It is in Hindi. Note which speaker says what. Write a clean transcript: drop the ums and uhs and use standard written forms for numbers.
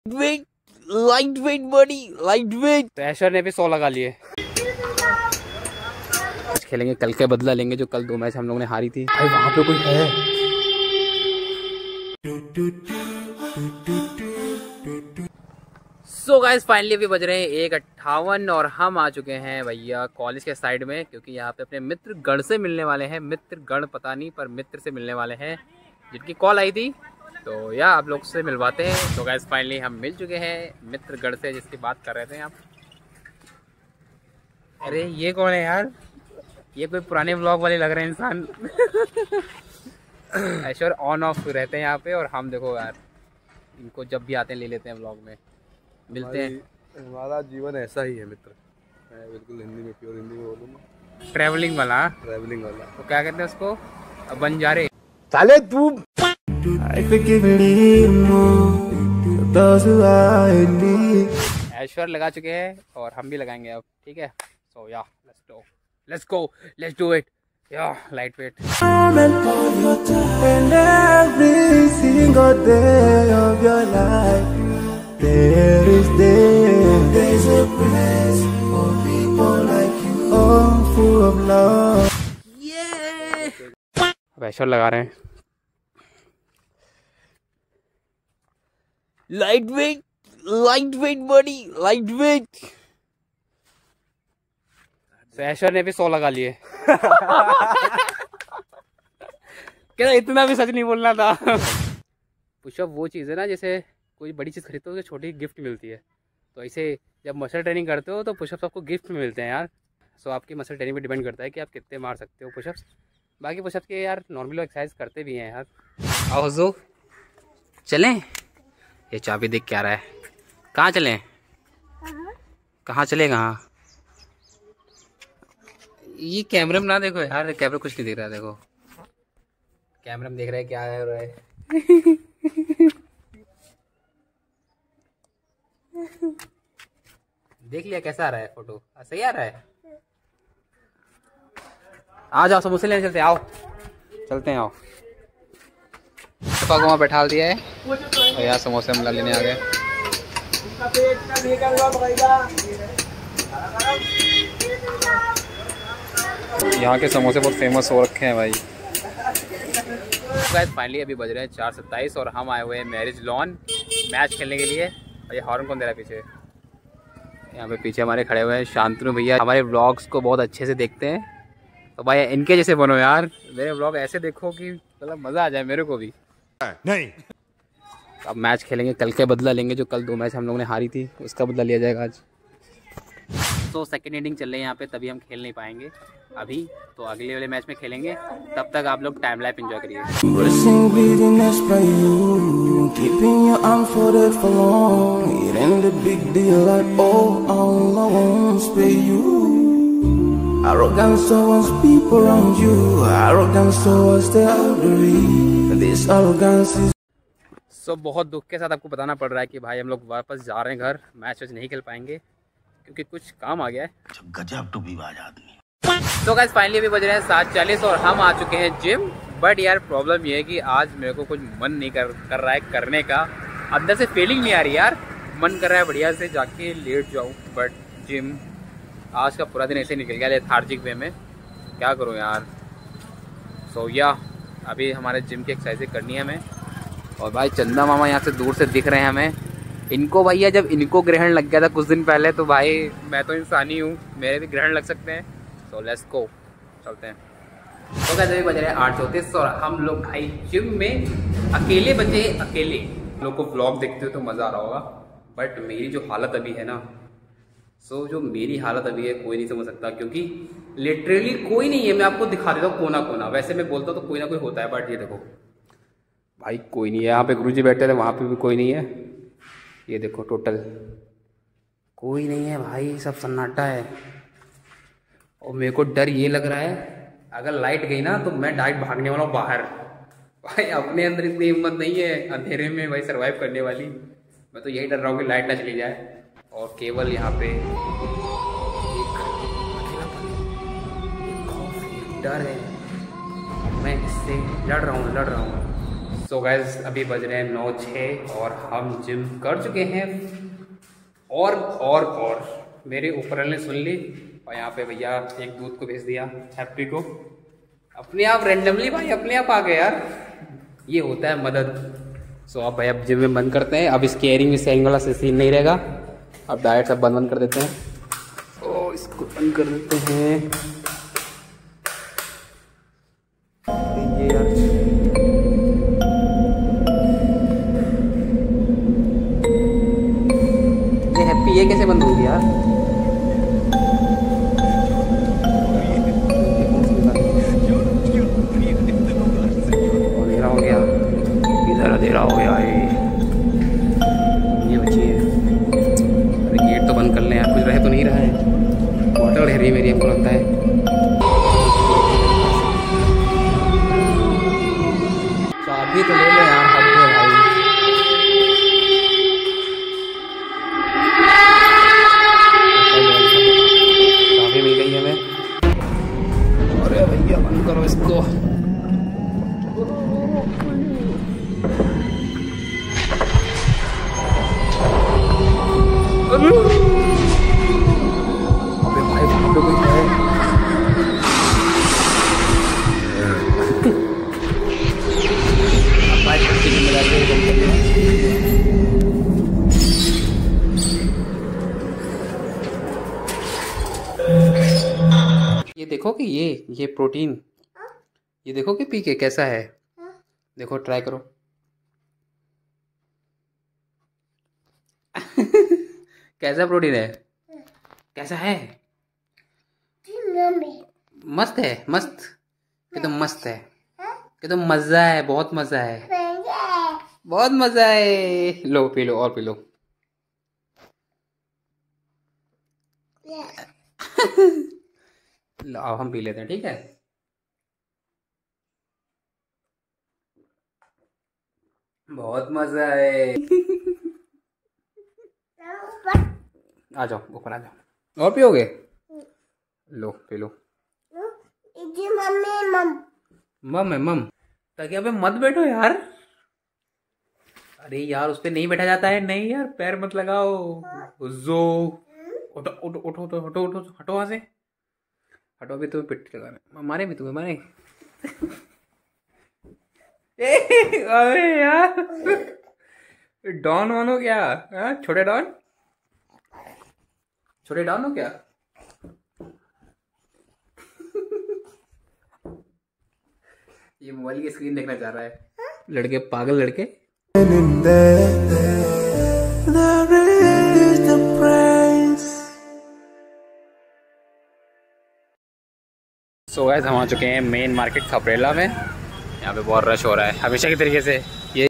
Speaker 1: Wait, light weight body, light weight. तो ऐश्वर्य ने भी 100 लगा लिए। खेलेंगे, कल के बदला लेंगे जो कल 2 मैच हम लोगों ने हारी थी। भाई वहां पे कोई है। सो गाइस फाइनली अभी बज रहे हैं 1:58 और हम आ चुके हैं भैया कॉलेज के साइड में, क्योंकि यहाँ पे अपने मित्र गण से मिलने वाले हैं। मित्र गण पता नहीं, पर मित्र से मिलने वाले हैं जिनकी कॉल आई थी, तो या आप लोग से मिलवाते हैं। तो गाइस फाइनली हम मिल चुके हैं मित्र गण से जिसकी बात कर रहे थे आप। अरे ये कौन है यार, ये कोई पुराने व्लॉग वाले लग रहे हैं इंसान। ऐश्वर्य ऑन ऑफ रहते हैं यहाँ पे, और हम देखो यार इनको जब भी आते हैं ले लेते हैं व्लॉग में, मिलते हैं।
Speaker 2: हमारा जीवन ऐसा ही है मित्र। मैं बिल्कुल हिंदी में, प्योर हिंदी में बोलूँगा।
Speaker 1: ट्रैवलिंग वाला,
Speaker 2: ट्रैवलिंग वाला
Speaker 1: तो क्या कहते हैं उसको, बंजारे।
Speaker 2: साले तू
Speaker 1: ऐश्वर्य लगा चुके हैं और हम भी लगाएंगे अब, ठीक है। So yeah let's go, let's do it. Yeah light weight. अब ऐश्वर्य लगा रहे हैं। Light weight body, light weight. तो ऐश्वर्य ने भी 100 लगा लिए। क्या इतना भी सच नहीं बोलना था। पुशअप वो चीज़ है ना, जैसे कोई बड़ी चीज़ खरीदते हो तो छोटी गिफ्ट मिलती है, तो ऐसे जब मसल ट्रेनिंग करते हो तो पुशअप्स आपको गिफ्ट में मिलते हैं यार। सो आपकी मसल ट्रेनिंग पे डिपेंड करता है कि आप कितने मार सकते हो पुशअप्स। बाकी पुशअप्स के यार नॉर्मल एक्सरसाइज करते भी हैं यार। आओ जो चलें। ये चाबी देख क्या रहा है, कहाँ चलें, कहाँ चले, कहाँ। ये कैमरे में ना देखो यार, कैमरा कुछ नहीं दिख रहा है। देखो कैमरा में देख रहा है क्या है रहा है। देख लिया कैसा आ रहा है फोटो, सही आ रहा है। आ जाओ समोसे लेने चलते हैं, आओ चलते हैं, आओ। वहाँ बैठा दिया है और यार समोसे हम लेने आ गए। यहाँ के समोसे बहुत फेमस हो रखे हैं भाई। फाइनली अभी बज रहे हैं 4:27 और हम आए हुए हैं मैरिज लॉन मैच खेलने के लिए। और ये हॉर्न कौन दे रहा है पीछे, यहाँ पे पीछे हमारे खड़े हुए हैं शांतनु भैया। हमारे व्लॉग्स को बहुत अच्छे से देखते हैं, तो भाई इनके जैसे बनो यार। मेरे व्लॉग ऐसे देखो कि मतलब मज़ा आ जाए मेरे को भी। नहीं अब मैच खेलेंगे, कल के बदला लेंगे जो कल 2 मैच हम लोगों ने हारी थी, उसका बदला लिया जाएगा आज। तो सेकेंड इनिंग चल रही है यहाँ पे, तभी हम खेल नहीं पाएंगे अभी, तो अगले वाले मैच में खेलेंगे। तब तक आप लोग टाइम लाइफ एंजॉय करिए। Arrogance towards people around you, arrogance towards the elderly. This arrogance is so बहुत दुख के साथ आपको बताना पड़ रहा है कि भाई हम लोग वापस जा रहे हैं घर। मैच नहीं खेल पाएंगे क्योंकि कुछ काम आ गया है। गजब टू बी बाज आदमी। तो गाइस फाइनली अभी बज रहे हैं 7:40 और हम आ चुके हैं जिम। बट यार प्रॉब्लम ये है कि आज मेरे को कुछ मन नहीं कर रहा है करने का। अंदर से फीलिंग नहीं आ रही यार, मन कर रहा है बढ़िया से जाके लेट जाऊँ, बट जिम आज का पूरा दिन ऐसे निकल गया लेथार्जिक वे में, क्या करूं यार। सो या अभी हमारे जिम की एक्सरसाइज करनी है हमें। और भाई चंदा मामा यहाँ से दूर से दिख रहे हैं हमें। इनको भैया जब इनको ग्रहण लग गया था कुछ दिन पहले, तो भाई मैं तो इंसान ही हूँ, मेरे भी ग्रहण लग सकते हैं। सो लेट्स गो, चलते हैं। तो कैसे भी बज रहे हैं 8:34 और हम लोग भाई जिम में अकेले बचे। अकेले लोग को व्लॉग देखते हो तो मज़ा आ रहा होगा, बट मेरी जो हालत अभी है ना, जो मेरी हालत अभी है कोई नहीं समझ सकता, क्योंकि लिटरली कोई नहीं है। मैं आपको दिखा देता हूँ कोना कोना, वैसे मैं बोलता हूँ तो कोई ना कोई होता है, बट ये देखो भाई कोई नहीं है। यहाँ पे गुरुजी बैठे थे, वहाँ पे भी कोई नहीं है। ये देखो टोटल कोई नहीं है भाई, सब सन्नाटा है। और मेरे को डर ये लग रहा है अगर लाइट गई ना तो मैं डायरेक्ट भागने वाला हूँ बाहर। भाई अपने अंदर इतनी हिम्मत नहीं है अंधेरे में भाई सर्वाइव करने वाली। मैं तो यही डर रहा हूँ कि लाइट ना चली जाए। और केवल यहाँ पे एक खौफ, एक डर है, मैं इससे लड़ रहा हूँ। सो गाइस अभी बज रहे हैं 9:06 और हम जिम कर चुके हैं। और मेरे ऊपर वाले ने सुन ली और यहाँ पे भैया एक दूध को भेज दिया हैप्पी को, अपने आप रैंडमली भाई अपने आप आ गए यार, ये होता है मदद। सो अब भाई अब जिम में बंद करते हैं, अब इसकी एयरिंग सेयरिंग वाला सीन नहीं रहेगा, अब डायरेक्ट सब बंद कर देते हैं। ओ इसको बंद कर देते हैं ये यार। ये हैप्पी ये कैसे बंद हो गया यार? अंधेरा हो गया, इधर अंधेरा हो गया ये बची है। अरे गेट तो बंद कर लें यार, कुछ रह तो नहीं रहा है। वाटर रह रही है मेरी, हमको लगता है। चाबी तो ले लो यार, हद है भाई। चाबी मिल गई हमें। अरे भैया बंद करो इसको। अबे भाई वहाँ पे कोई है। ये देखो कि ये प्रोटीन, ये देखो कि पी के कैसा है, देखो ट्राई करो। कैसा प्रोटीन है, कैसा है? मस्त है, मस्त ये तो मस्त है, ये तो मजा है, बहुत मजा है, बहुत मजा है। लो पी लो और पी लो। लो अब हम पी लेते हैं, ठीक है? बहुत मजा है। आ जाओ ऊपर आ जाओ, और पियोगे? लो पी लो। मम है मम, तकिया पे मत बैठो यार। अरे यार उस पे नहीं बैठा जाता है, नहीं यार पैर मत लगाओ। जो उठो उठो उठो उठो उठो उठो हटो वहां से, हटो। अभी तुम्हें पिट्ठी लगाना, मारे भी तुम्हें मारे। अरे यार डॉन वान हो क्या? छोटे डॉन, छोटे डॉन हो क्या? ये मोबाइल की स्क्रीन देखना चाह रहा है, लड़के पागल लड़के। सो गाइस हम आ चुके हैं मेन मार्केट खपरेला में। यहाँ पे बहुत रश हो रहा है हमेशा की तरीके से।